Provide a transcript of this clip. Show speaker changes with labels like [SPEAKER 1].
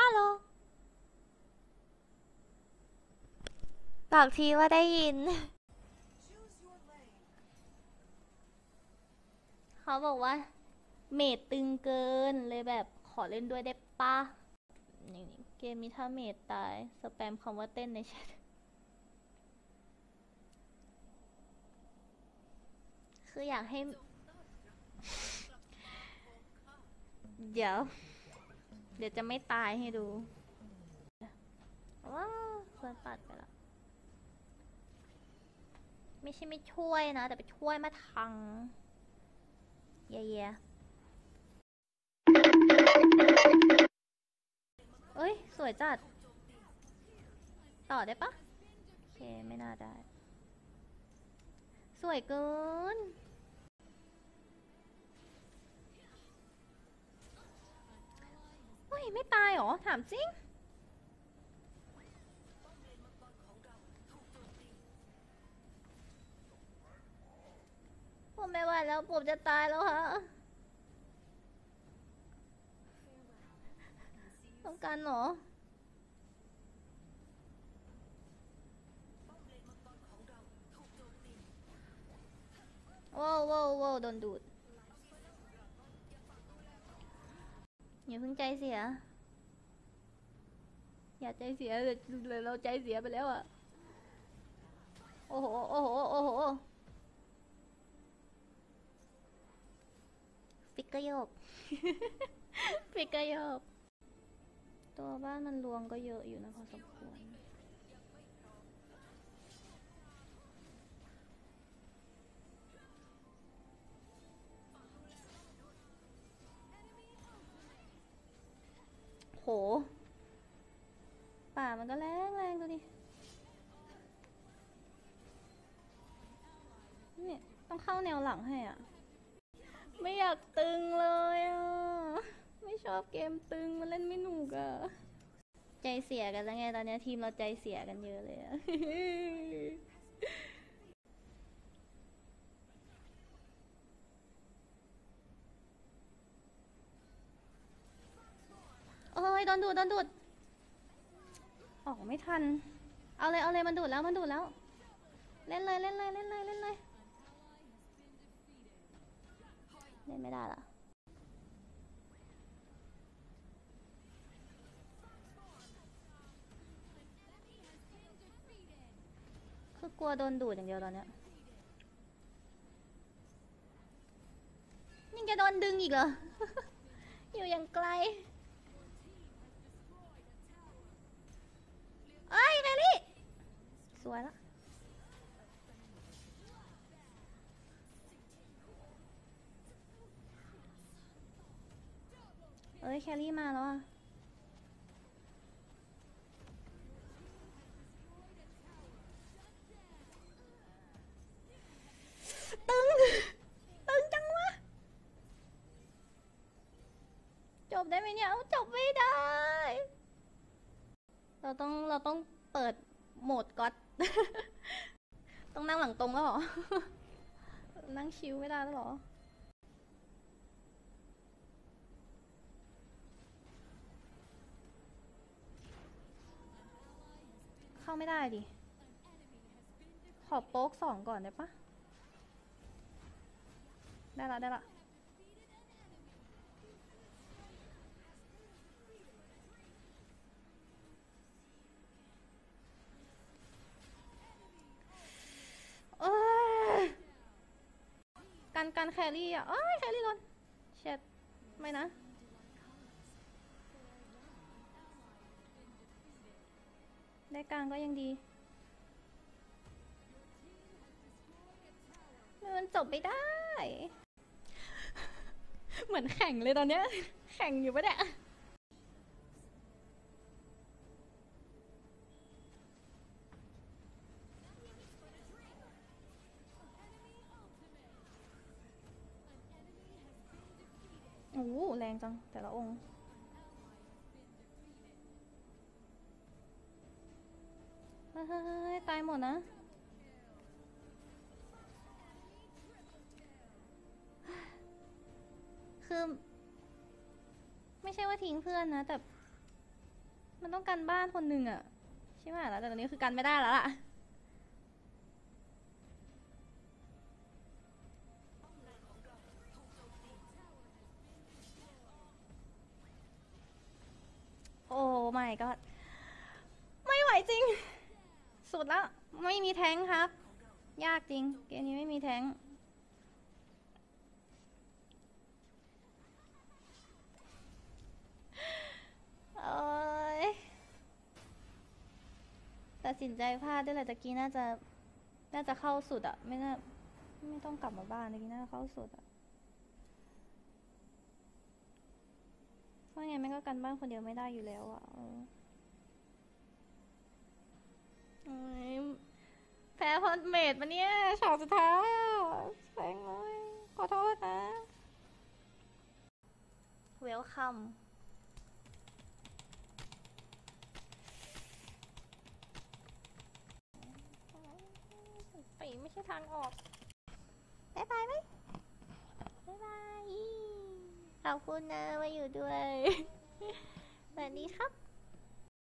[SPEAKER 1] ฮัลโหลบอกทีว่าได้ยิน เขาบอกว่าเมดตึงเกินเลยแบบขอเล่นด้วยได้ปะนี่เกมนี้ถ้าเมดตายสแปมคำว่าเต้นในแชทคืออยากให้ เดี๋ยวจะไม่ตายให้ดูว้าเพื่อนปัดไปแล้วไม่ใช่ไม่ช่วยนะแต่ไปช่วยมาทังเย่เอ้ยสวยจัดต่อได้ปะโอเคไม่น่าได้สวยเกินเฮ้ยไม่ตายหรอถามจริงผมไม่ไหวแล้วผมจะตายแล้วฮะต้องการหรอว้าวว้าวว้าวโดนดูดอย่าเพิ่งใจเสียอย่าใจเสียเลยเราใจเสียไปแล้วอะโอ้โหโอ้โหโอ้โหฟิกเกอร์โยกฟิกเกอร์โยกตัวบ้านมันรวงก็เยอะอยู่นะพอสมควรโหป่ามันก็แรงแรงดูดิเนี่ยต้องเข้าแนวหลังให้อ่ะไม่อยากตึงเลยอ่ะไม่ชอบเกมตึงมันเล่นไม่หนุกอ่ะใจเสียกันแล้วไงตอนนี้ทีมเราใจเสียกันเยอะเลยอ่ะโอ้ยโดนดูดโดนดูดออกไม่ทันเอาเลยเอาเลยมันดูดแล้วมันดูดแล้วเล่นเลยเล่นเลยเล่นเลยเล่นเลยเล่นไม่ได้ละคือกลัวโดนดูดอย่างเดียวตอนเนี้ยยังจะโดนดึงอีกเหรอ อยู่อย่างไกลเอ้ยแครี่สวยละเอ้ยแครี่มาแล้วอะตึงตึงจังวะจบได้ไหมเนี่ยจบไม่ได้เราต้องเปิดโหมดก๊อตต้องนั่งหลังตรงแล้วเหรอนั่งชิลไม่ได้แล้วเหรอเข้าไม่ได้ดิขอโป๊ก2ก่อนได้ปะได้ละได้ละเอ้ยกันแครี่อ่ะเอ้ยแครี่โดนเช็ดไม่นะได้กลางก็ยังดีมันจบไม่ได้เหมือนแข่งเลยตอนเนี้ยแข่งอยู่ปะเนี่ยโอ้โหแรงจังแต่ละองค์เฮ้ยตายหมดนะคือไม่ใช่ว่าทิ้งเพื่อนนะแต่มันต้องกันบ้านคนหนึ่งอะใช่ไหมแล้วแต่ตอนนี้คือกันไม่ได้แล้วล่ะโอ้ไม่ก็ไม่ไหวจริงสุดแล้วไม่มีแท้งครับยากจริงเกมนี้ไม่มีแท้งโอ้ยตัดสินใจพลาดด้วยแหละตะกี้น่าจะเข้าสุดอะไม่ต้องกลับมาบ้านตะกี้น่าจะเข้าสุดอะเพราะไงแม่งก็กันบ้านคนเดียวไม่ได้อยู่แล้วอะโอ้ยแพ้เพราะเมดมาเนี่ยฉากสุดท้ายแสงเลยขอโทษนะเวลคัมปีไม่ใช่ทางออกบ๊ายบายไหมบ๊ายบายขอบคุณนะมาอยู่ด้วยสวัสดีครับ